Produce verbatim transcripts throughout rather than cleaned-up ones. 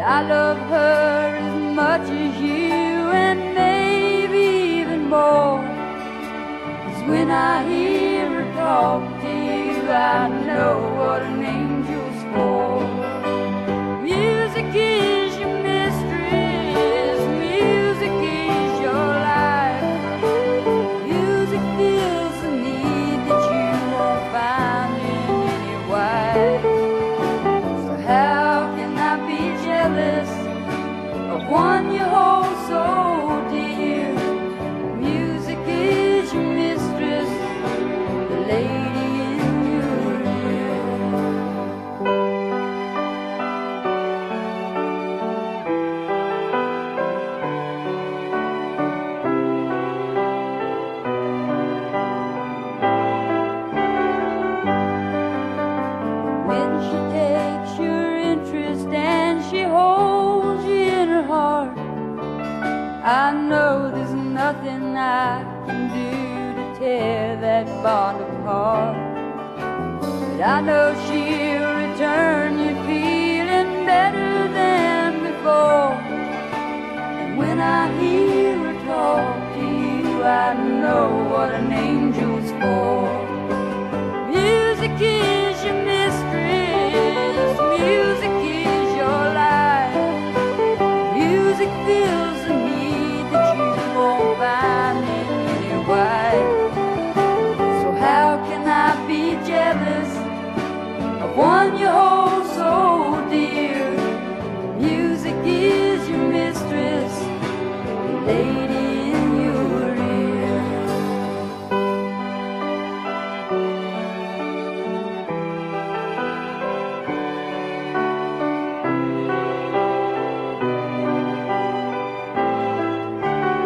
I love her as much as you, and maybe even more. 'Cause when I hear her talk to you, I know what an angel's for. Music is your mistress, music is your life. Music fills the need that you won't find in any wife. So how can I be jealous of one you hold so dear? Music is your mistress, the lady in your ear. When she takes your interest and she holds you in her heart, I know there's nothing I can do to tear that bond apart. But I know she'll return you feeling better than before. And when I hear her talk to you, I know what an angel's for. Music is your mistress, music is your life. Music fills the need that you won't find in any wife. So how can I be jealous of one you hold so dear? Music is your mistress, the lady in your ear.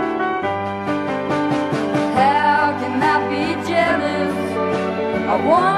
How can I be jealous of one